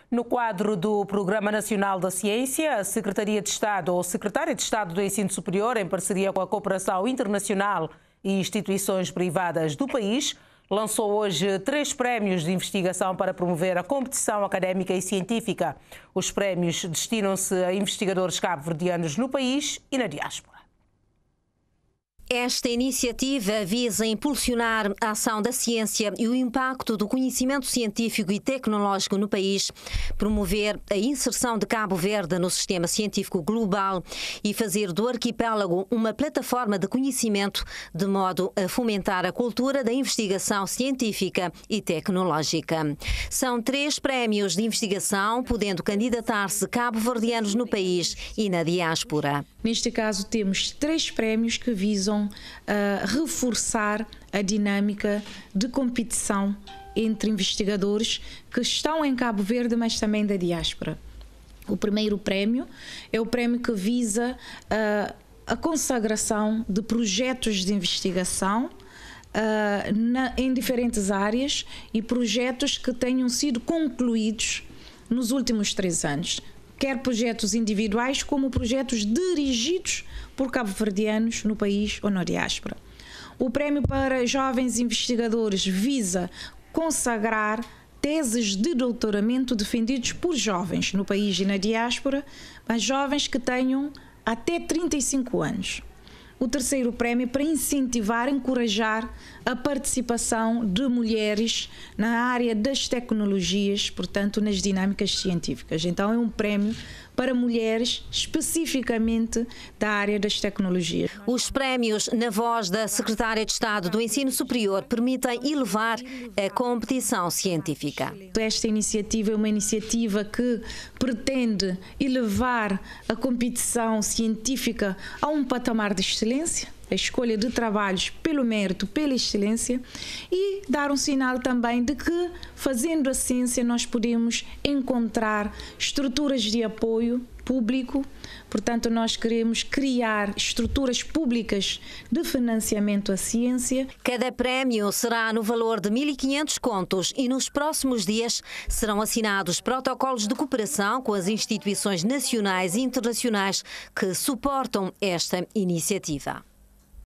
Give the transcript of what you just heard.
No quadro do Programa Nacional da Ciência, a Secretaria de Estado ou Secretária de Estado do Ensino Superior, em parceria com a Cooperação Internacional e instituições privadas do país, lançou hoje 3 prémios de investigação para promover a competição académica e científica. Os prémios destinam-se a investigadores cabo-verdianos no país e na diáspora. Esta iniciativa visa impulsionar a ação da ciência e o impacto do conhecimento científico e tecnológico no país, promover a inserção de Cabo Verde no sistema científico global e fazer do arquipélago uma plataforma de conhecimento, de modo a fomentar a cultura da investigação científica e tecnológica. São 3 prémios de investigação, podendo candidatar-se cabo-verdianos no país e na diáspora. Neste caso, temos 3 prémios que visam reforçar a dinâmica de competição entre investigadores que estão em Cabo Verde, mas também da diáspora. O primeiro prémio é o prémio que visa a consagração de projetos de investigação em diferentes áreas e projetos que tenham sido concluídos nos últimos 3 anos. Quer projetos individuais como projetos dirigidos por cabo-verdianos no país ou na diáspora. O prémio para jovens investigadores visa consagrar teses de doutoramento defendidos por jovens no país e na diáspora, mas jovens que tenham até 35 anos. O terceiro prémio para incentivar, encorajar a participação de mulheres na área das tecnologias, portanto, nas dinâmicas científicas. Então, é um prémio para mulheres especificamente da área das tecnologias. Os prémios, na voz da Secretária de Estado do Ensino Superior, permitem elevar a competição científica. Esta iniciativa é uma iniciativa que pretende elevar a competição científica a um patamar de excelência, a escolha de trabalhos pelo mérito, pela excelência, e dar um sinal também de que, fazendo a ciência, nós podemos encontrar estruturas de apoio público. Portanto, nós queremos criar estruturas públicas de financiamento à ciência. Cada prémio será no valor de 1.500 contos e nos próximos dias serão assinados protocolos de cooperação com as instituições nacionais e internacionais que suportam esta iniciativa.